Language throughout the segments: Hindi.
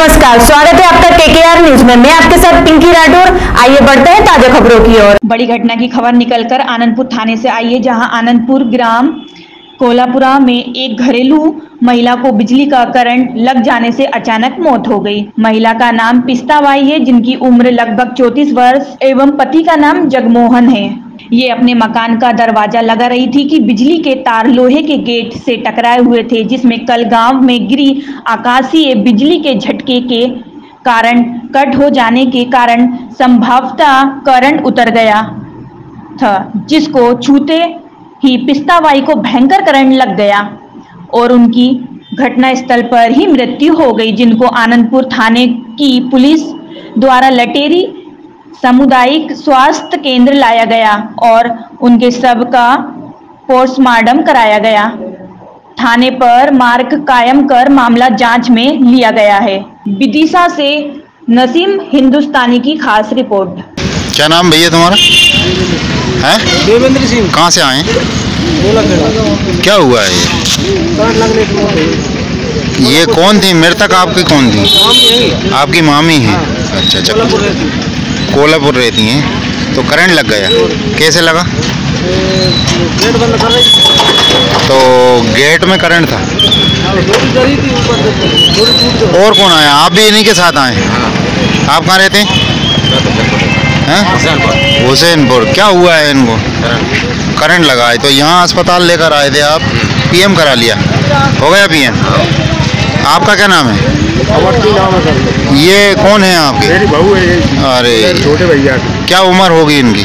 नमस्कार, स्वागत है आपका केकेआर न्यूज में। मैं आपके साथ पिंकी राठौर। आइए बढ़ते हैं ताजा खबरों की ओर। बड़ी घटना की खबर निकलकर आनंदपुर थाने से आई है, जहां आनंदपुर ग्राम कोलापुरा में एक घरेलू महिला को बिजली का करंट लग जाने से अचानक मौत हो गई। महिला का नाम पिस्ताबाई है, जिनकी उम्र लगभग 34 वर्ष एवं पति का नाम जगमोहन है। ये अपने मकान का दरवाजा लगा रही थी कि बिजली के तार लोहे के गेट से टकराए हुए थे, जिसमें कल गांव में गिरी आकाशीय बिजली के झटके के कारण कट हो जाने के कारण संभवतः करंट उतर गया था, जिसको छूते ही पिस्ताबाई को भयंकर करंट लग गया और उनकी घटनास्थल पर ही मृत्यु हो गई, जिनको आनंदपुर थाने की पुलिस द्वारा लटेरी सामुदायिक स्वास्थ्य केंद्र लाया गया और उनके शव का पोस्टमार्टम कराया गया। थाने पर मार्ग कायम कर मामला जांच में लिया गया है। विदिशा से नसीम हिंदुस्तानी की खास रिपोर्ट। क्या नाम भैया तुम्हारा? है देवेंद्र सिंह। कहाँ से आए? क्या हुआ है ये कौन थी मृतक? आपकी कौन थी? आपकी मामी है। अच्छा अच्छा, कोल्हापुर रहती हैं। तो करंट लग गया, कैसे लगा? गेट बंद कर रही तो गेट में करंट था। और कौन आया? आप भी इन्हीं के साथ आए? आप कहाँ रहते हैं? हुसैनपुर। क्या हुआ है इनको? करंट लगा है, तो यहाँ अस्पताल लेकर आए थे आप? पीएम करा लिया? हो गया पीएम? आपका क्या नाम है? ये कौन है आपके? मेरी बहू है। अरे छोटे भैया। क्या उम्र होगी इनकी?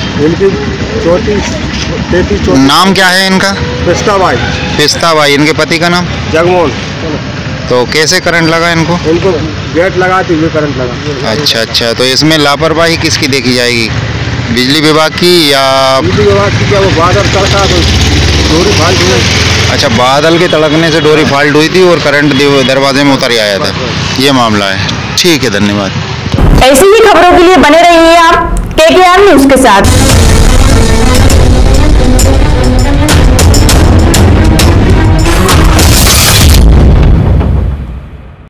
34। नाम क्या है इनका? पिस्ताबाई। पिस्ताबाई। इनके पति का नाम? जगमोहन। तो कैसे करंट लगा इनको? इनको गेट लगाते हुए करंट लगा। अच्छा अच्छा, तो इसमें लापरवाही किसकी देखी जाएगी? बिजली विभाग की या बिजली विभाग की? क्या वो बादल तड़का तो डोरी फाल्ट हुई। अच्छा, बादल के तड़कने से डोरी फाल्ट हुई थी और करंट दरवाजे में उतर आया था, ये मामला है। ठीक है, धन्यवाद। ऐसी ही खबरों के लिए बने रहिए आप केकेआर न्यूज के साथ।